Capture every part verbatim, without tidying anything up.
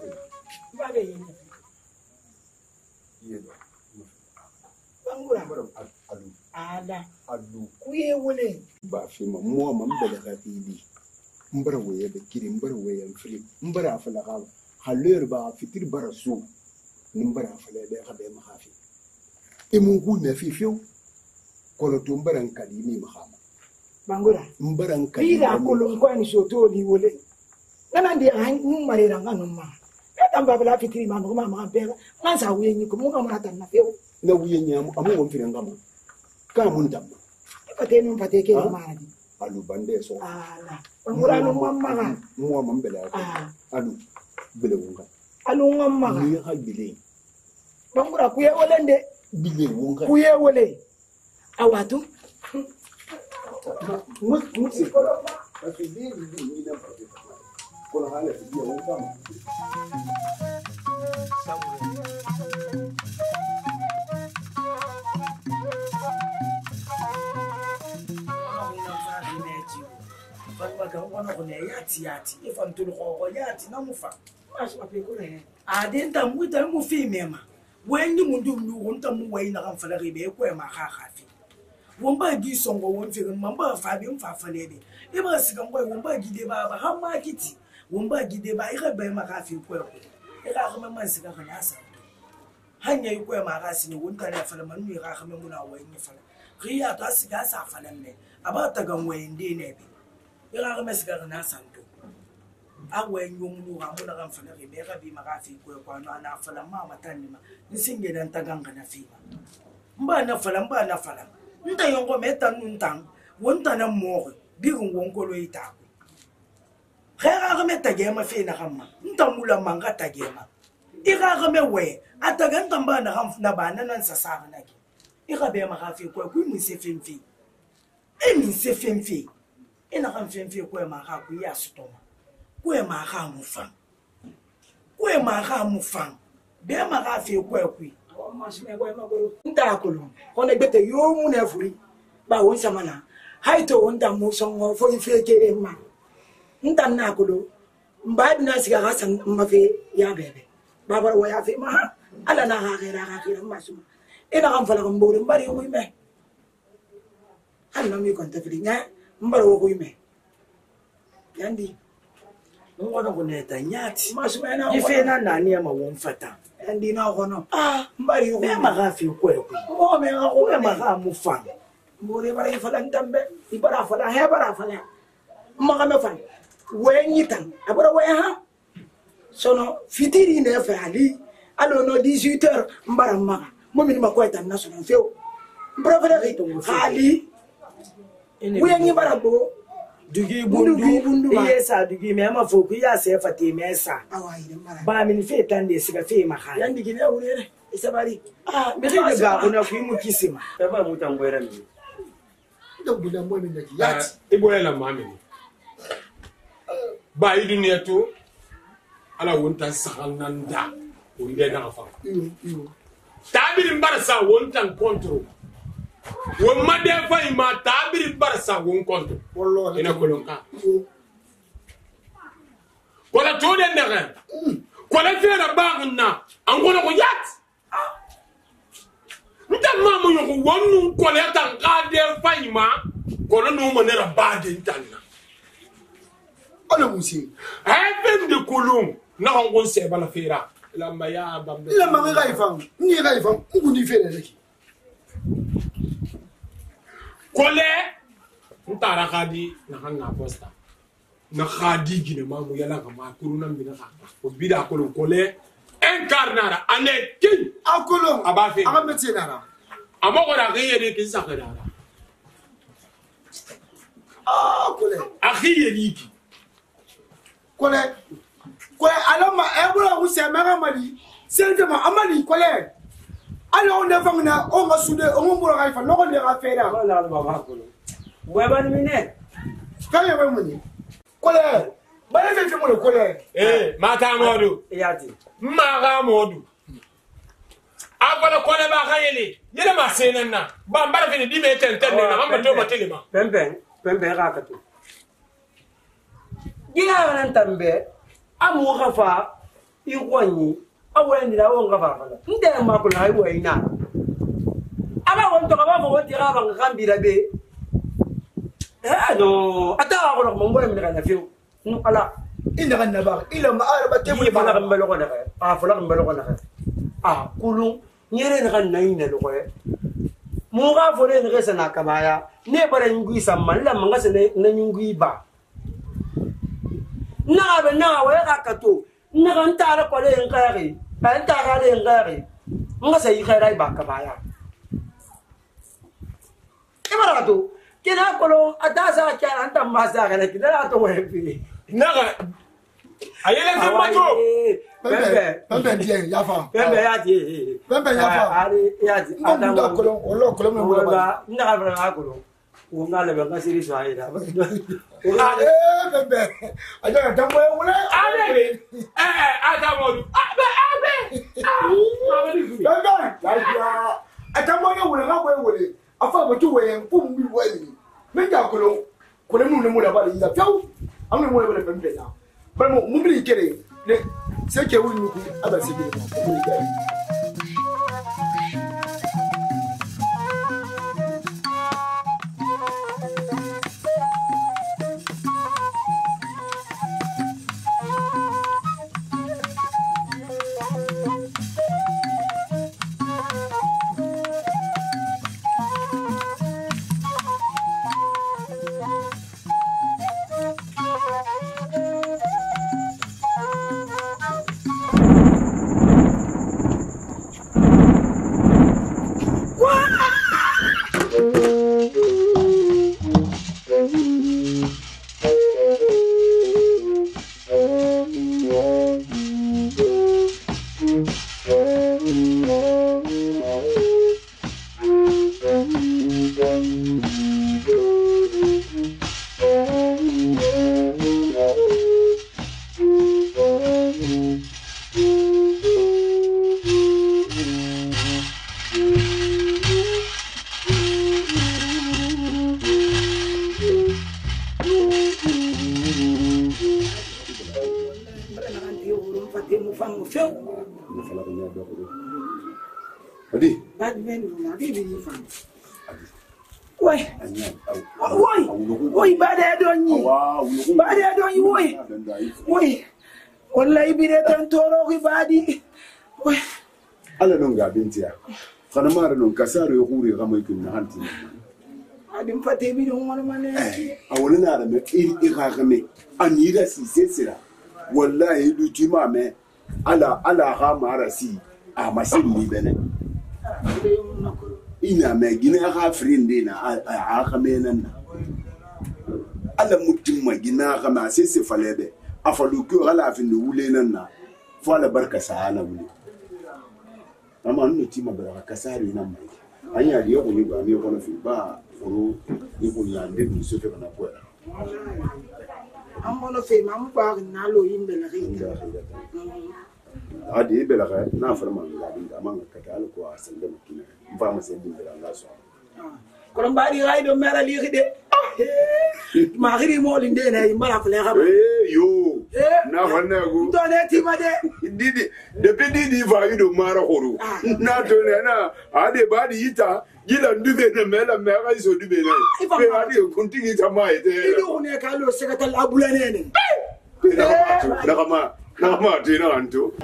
ba ga yin Yedo. bangura Mbara alu. ala Alu. kuye wole Ba fi ma mo ma mbele ka fili. Mbara waye da kiri mbara waye fili. Mbara fala ka haler ba fitir bara su. Mbara fala da ka be ma hafi. E mun ku na fi fiu. Kono to mbara kali ni ma hama. bangura Mbara kali. bira kolon ko ni soto li wole ngana ndi han mare ranga no ma etamba bla fitiri ma no ma ma be ngansa wuye ni ko mo ngam rata na feo Na wuye nyamu amu won fire ngama. Ka mun damma. pate no pate ke ma di Alu bande so. ala bangura no mamma ga Mo ma mbele ka. ah Alu bele wonga. alu ngamma ga Ni ha bile. bangura kuye wole nde Bile wonga. kuye wole awatu Musi. Parce que lui, lui, il n'a pas de temps. Pour le râler, il dit, on va. adenta muita mu femema wenyi mundu lunta mu waina kan fala ribe ko ma kha khafi womba gi songo won fi mamba fa bi mfa falebe e ba sigan boy womba gi de ba ba ha ma kiti womba gi de ba e ga ba ma khafi ko ko e ga ga man siga kan asa hanya yi ko ma ga sini won kan fala man mi ga ga mun muna wayin fala riya ta siga sa fala me aba ta gan wayin de ne bi e ga ga siga kan asa to awe nyumnu ga mona kan fala ribe ga bi ma ga fi ko ko na fala ma matani ma nisinge dan tagangana fi mba na fala mba na fala nta yongo meta nuntang wonta na mo bi ngongolo itaku khera ga meta ge ma fe na gamma nta mula manga ta ge ma ira ga me we ataga nta mba na gam na bana nan sa sa na ki ira be ma ga fe ko ku mi se femfi e mi se femfi ina gam femfi ko ma ga ku ya stoma ko ma ga mu fa ko ma ga mu fa be ma ga fe ko ku nta akolo kone gbete yo mu na furi ba won samana haito won da mu songo fo ife kere ma nta na akolo mba bi na siga gasan mbafe ya bebe baba wa ya fe ma ala na ha gera ga kira ma suma ina kan fala kan bore mbari ko ime alla mi kon ta fili nya mbari ko ime yandi ngwana ko neta nyati ma suma na ife na nani ma won fata andi na kono ah mbari ko me magafi ko ko mo me ko me maga mu fa mbore bara fa lan tambe ibara fa la he bara fa la maga me fa we nyitan abara we ha sono fitiri ne fa ali alo no dix-huit heures mbara maga mo mi ma ko tan na sono feo mbara fa la to ali we nyi bara bo dugi bundu iye sa dugi me ma fo ku ya se fate me sa ba min fe tan de siga fe ma ha yandi gine urere isabari ah me ke ga ona ku mu kisima e ba mu tangwera mi Do bila mo min yaki yati. Ibo la mami ba yi duniya to ala wonta sagal nanda wonde na fa Iyo iyo. tabiri barsa wontan control won ma de fay ma tabiri barsa won control Wallahi. ina kolon ka Iyo. wala to de ndere kola fera bagna an gona ko yat nta mamu yo wonu kola tan ka de fay ma kola no mo ne ra bade ntanna Ala musi. ay ben de kolon na ngon se bala fera lamba ya bambe La ma ga ifam. Ni ga ifam. Ngu ni fere leki. kole ntara kadi na hanga posta na khadi gine mamu yala ka ma kuruna mbina ka o bida ko kole incarnara ane kin Akolo. aba fe Aga meti na ra. amoko ra riye de kin sakara Ah kole. akhiye liki Kole. Kole alama ebula ku se mega mali. Sente ma amali kole. Ala on defa na o ma sude o mo bura ga ifam. Loko de ga fera. wala baba ko we ban mi ne Kaya ba muni. Kole. Ba le fe mo kole. eh mata modu yati maga modu abala kole ba khayeli yele ma senenna ba mbara fini di me tenten na mamba to matelema pempen pempen ka ka to gina nan tambe amu khafa iwoni aweni la wonga bafala ndele makula hayi ina aba wonto ka bafo woti ga bang gambira be eh no ata ko mo ngore mi kana fiu no ala ina kan naba ila ma araba temu ba na mbelo ko na ah fula mbelo ko na ah kulung nyere na kan naina lo ko mo ga fo le ngesa na kabaya ne bare ngui samman la manga se na ngui ba na be na wa ga kato na kan tara ko le ngari an tara le ngari nga se yi khairai ba kabaya e bara to kina ko lo adasa ka anta masa ga ne kina to we fi na ga ayele fi mato Bembe, bembe ndiye yafa. Bembe yaji. Bembe yafa. Ari yaji. Ndo ndo kolon, olo kolon mo ba. Nda ka bra kolon. Wonga le ba siri so ayida. Ah eh bembe. Aja tambo e wala. Abe. Eh ada modu. Abe abe. Ah. Bembe. Ya. Atambo e wala ga bo e wala. Afa bo tu we pum bi wali. Me ja kolon. Kolon mu ne mu da ba yi da fiaw. Am ne mu le bembe na. Ba mo mu bi kere. C'est que vous nous dites, ah ben c'est bien. Adi. Woi. Woi. Woi bada donyi. Bada donyi woi. Woi. Wallahi bire tan toro ki badi. Woi. Ala non ga bintiya. Kana mara non kasaro yo huri ga mai kunna hanti. Adi mfate bi don wani mane. A wani na da me iri ira ga me. Ani da si sesira. Wallahi du jima me. Ala ala ha mara si. A masin ni bene. Ina me gina ha frinde na a ha me nan na. Ala mutum ma gina ha ma sai se falebe. Afalu ko ala fin de wule nan na. Fo ala barka sa ana wule. Ama nno tima baraka kasari nan mai. Anya liyo ko ni ba mi ko na fi ba foro ni ko ya de ni so fe na ko. Am mono fe ma mu ba na lo yimbe la ri. Adi bela ga na farma ga bin da man ka ta ko a san da mukina ba mu sai bin da Allah so ko ba ri rai do mera li de ma giri mo linde ne mara fle ga eh yo na wanna go to ne ti ma de didi de pe didi va yi do mara horo na to ne na ade ba di ita gila ndube ne mela me ga so dube ne pe adi continue ta mai de ido ne ka lo se ka tal abula ne ne na kama na kama tina anto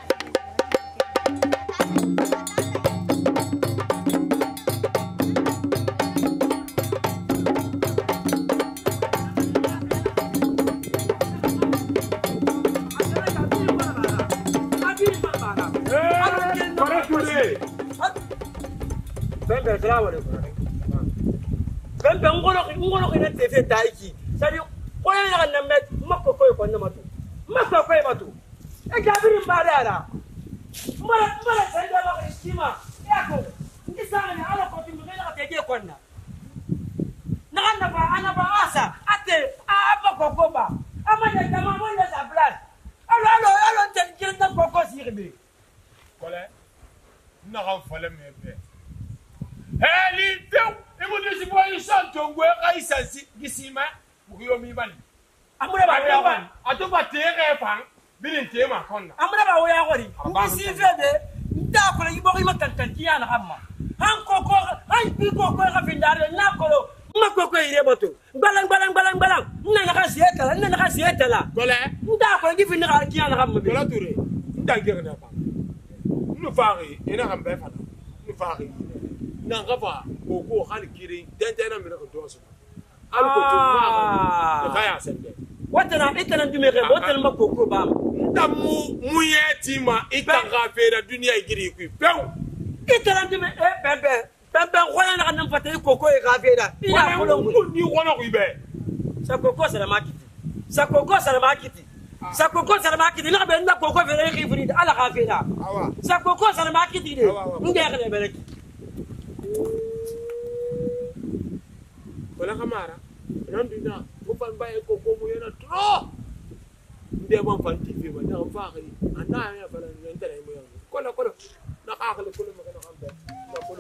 Bembe salamu alaikum. Bembe ngolo ngolo kina tefe taiki. Sadi ko yana nan met makko koy ko na matu. Makko koy matu. E gabiri mbadala. Mara mara sanda ba istima. Yako. Ndi sana ni ala ko timu ngela teje konna. Naganda ba ana ba asa ate aba kokoba. Amanya kama mwana za plan. Alo alo alo tenjenda koko sirbe. Kole. Na ran fale me pe. Eli teu, imo de si boy santo ngwe kaisasi gisima uyo mi bani. Amure ba Atoba, atoba tere fan. binin tema konna amra ba wo ya gori ni si febe nda ko yi bo ma tantan kiya na amma han ko ko han bi ko ko ga findare na ko ma ko ko ire boto balang balang balang balang na na ka sieta na na ka sieta la gole nda ko gi findare kiya na amma bi gole touré nda gere na ba nu faari ina kam be fata nu faari na gafa ko ko hal kiri den den na mi na ko doso al ko to ma ka ya sende watana itana dume ke watana ma ko ko ba damu muyeti ma itanga fera dunia igiri ku pew itana dume e bebe bebe wala na nan fata ko ko e ga fera ina ko ni wona ku be sa ko ko sala makiti sa ko ko sala makiti sa ko ko sala makiti na be na ko ko fera e firi ala ga fera awa sa ko ko sala makiti de nge ga ne bereki wala kamara randuna mo fan baye ko ko mo yana tro nde mo fan T V ba na faari ana ya fala ni intérêt mo yana kola kola na xaxale kola ma kana xam be na kola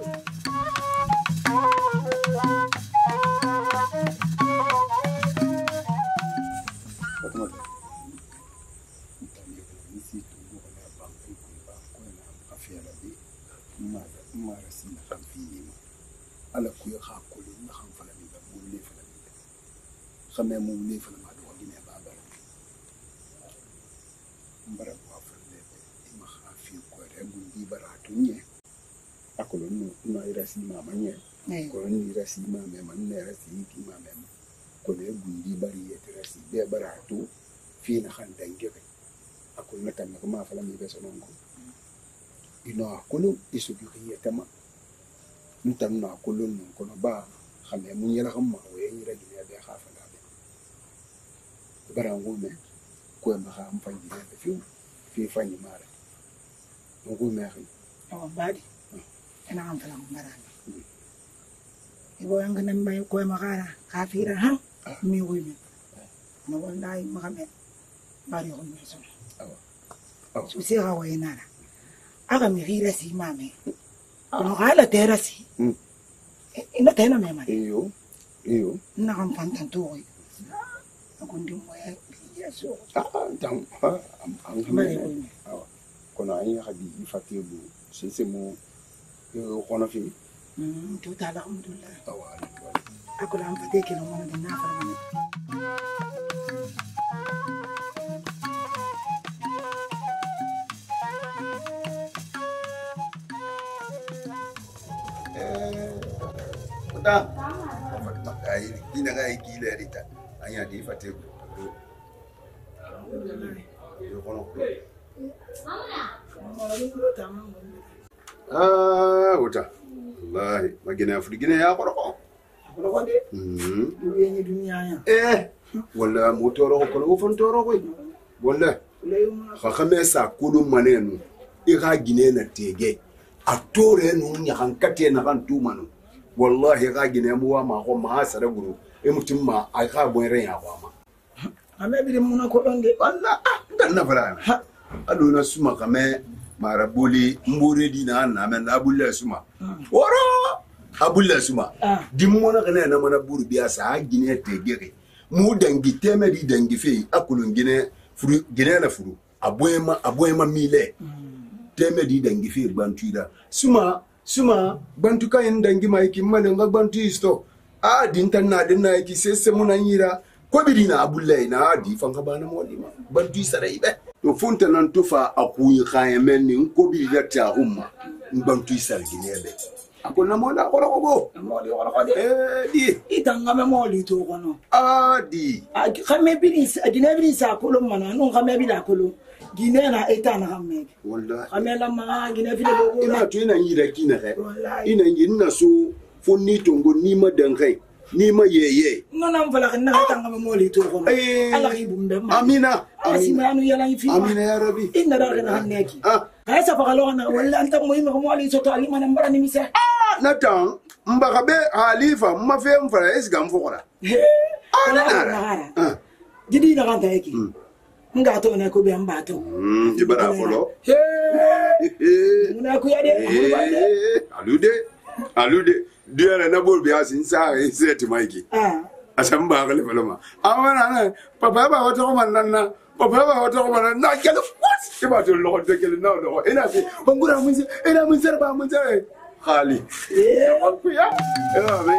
Fatuma ni si to mo na ba ko ba ko na afia la bi ma ma rasi na xam fi ma ala ku ya xa ko na xam fala ni ba mo le fala ni xamé mo le fala ma do dina ba ba mbara ko afale ma xa fi ko re gundi baratu nye akolo no na rasi ma ma nye ko ni rasi ma me man ne rasi ki ma me ko ne gundi bari yete rasi be baratu fi na xan dange akol na tan ko ma fala mi be sonon ko ino akolo isu bi yete ma ntam na akolo non ko ba xamé mu ñela xam ma we ñi ragi ne be xafa la be barangu me ko ma xam fa ñi be fi fi fa ñi mara ngu me xi oh badi ina am fala marana ibo yang nan may ko ma kana kafira ha mi wi mi no wallahi ma xamé bari ko mi so aw su se ga wayna aga mi gira si mame no hala tera si ina tena me mane iyo iyo na kan fantan to oi ko ndi mo ya yeso ah tam am am bari xamé wi mi ko na ay xadi fatibu c'est c'est mo ko na fi mm to ta alhamdulillah awali akula am fateke no mo na fa mane da ai ina ga ai kile rita anya di fate ko yo kono ah uta wallahi magina afugine ya koroko ko de mhm duye dunya ya eh wala motoro ko ko fon toro ko wala fa khame sa kulu manenu i ga gine na tege a tore nu nya kan kate na kan tumanu wallahi ga gine mu wa ma ko ma sare guru e mutum ma a ka bon ren ya kwa ma ame bi mu na ko donde walla dan na fara aduna suma kame marabuli mbure dina na men abulla suma woro abulla suma dimmo na kana na mana buru biya sa gine tege mu dangi teme di dangi fe akulun gine furu gine na furu aboyema aboyema mile teme di dangi fe bantuida suma suma bantu kayen dangi mai kimale nga bantu isto a dintan na dinna yaki sese muna nyira ko bidina abulle na di fanga bana molima bantu isara ibe to funta nan tufa akuyi kayemen ni ko bidida ta umma bantu isara ginebe akona mola ko ko moli ko ko de eh di itanga me moli to ko no a di a khame bi gine bi sa ko lo mana no khame bi da ko lo gine na etana khame wallahi khame la ma gine fi de ina to ina yira kina he ina yinna so fonni tongo ni ma dangai ni ma yeye no nam fala na tanga me moli to ko ala khibu mbe ma amina amina anu yala fi amina ya rabbi inna da na haneki ha sa fa lo na wala anta muhimu ko moli so to ali mana mbara ni mise natan mbakabe halifa mafe mfara esiga mfokora ah gidi na kan taiki nga to ne ko be ambato mm ibara folo muna ku ya de alude alude diere na bol biya sin sa seti maiki ah asamba kale faloma amana na papa ba wata ko man nan na Papa wa ta kuma na kele what ke ba to lo de kele na lo ina fi bangura mun se ina mun ser ba mun ser khali eh ku ya eh ba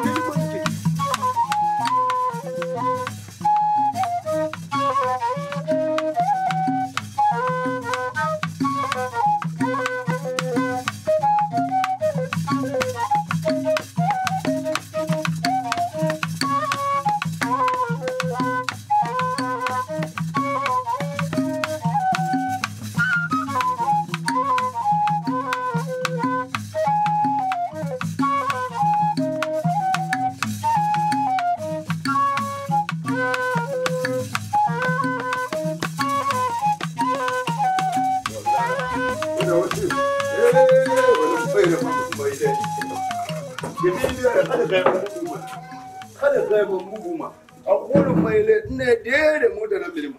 kada ga mun muguma aqulu mayle ne dede mu da nan bilim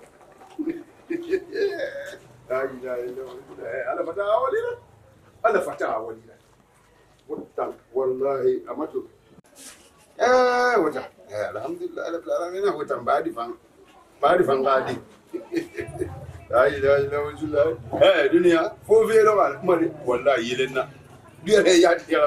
ai dai ala fata walila ala fata walila wata wallahi amatu eh wata alhamdulillah rabbil alamin wata badi fan badi fan gadi ai dai la wajula eh dunia fo velo mari wallahi yelena dia ya dia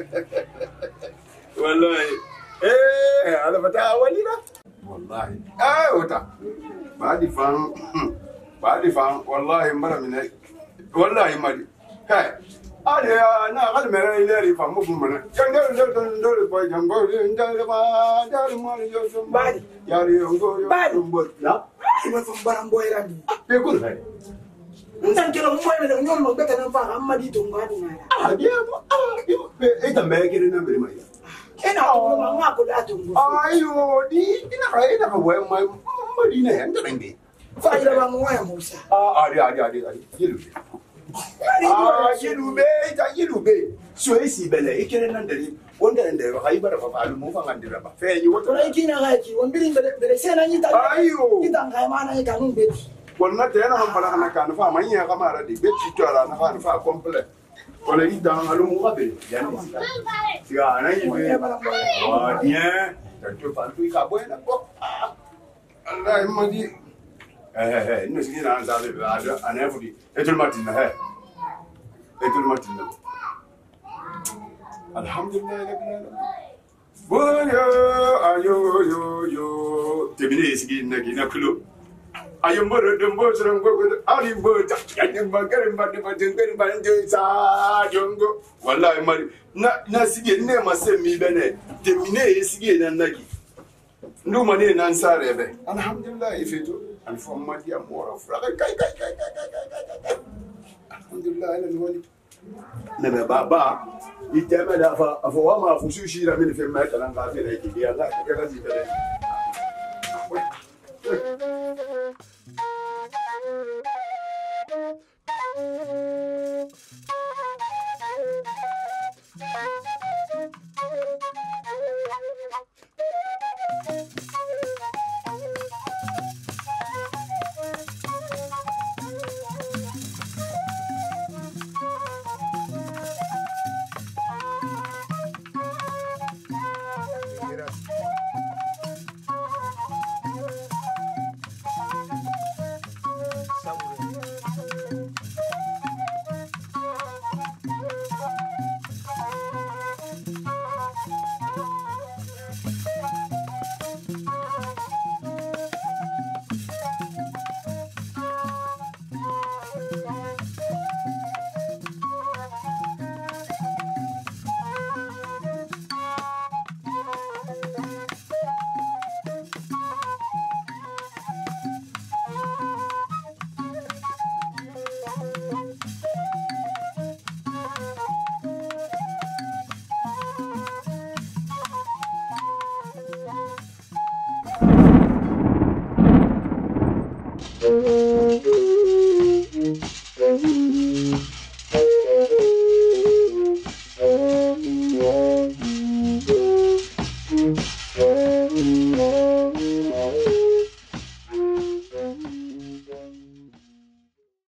wallahi eh ala fata walila wallahi eh wata badi fan badi fan wallahi mara min wallahi mari kai ale na gal mera ile ri fan mu mana jangal do do do boy jangal ndal ba dal mo yo so badi yari ngo yo mbo na ima fam baram boy randi be ko hay ndan kelo mo be nyol mo beta na fa amma di to ngadi na ah dia mo ah e ta me kire na be mai ina ko ma ma ko da to ngo ayo di ina ka ina ka we mai mo di na yan tan be fa ila ba mo ya musa ah ari ari ari ari yilu ah yilu be ta yilu be so e si bele e kire nan dare wanda nan da ba bara fa alu mo fa ngandira ba fe yi wato rai kina ga ki won birin bele bele sai nan yi ta ayo idan ga ma na ka nun be wannan ta yana hanfara na kan fa manya kamara di be ci tora na kan fa complete wala idan alu mo ba be yan siga nan yi be wa bien ta to fa tu ka buena ko Allah mo di eh eh no sigi na za be ada anefudi etul matin he etul matin alhamdulillah rabbil alamin boyo ayo yo yo tebile sigi na gina kulo ayo moro dembo sరం go ali bo ta ya magare mbade ba dengere ba nje sa jongo wallahi mari na na sigi ne masemi bene temine sigi na nagi ndu mane nan sare be alhamdulillah ifeto alfamadi amora fraga kai kai kai kai alhamdulillah ala wali na baba itema da fa fa wa ma fusushi ra min fi ma kana ga fi da ki ya ga ka ga ji da Thank you.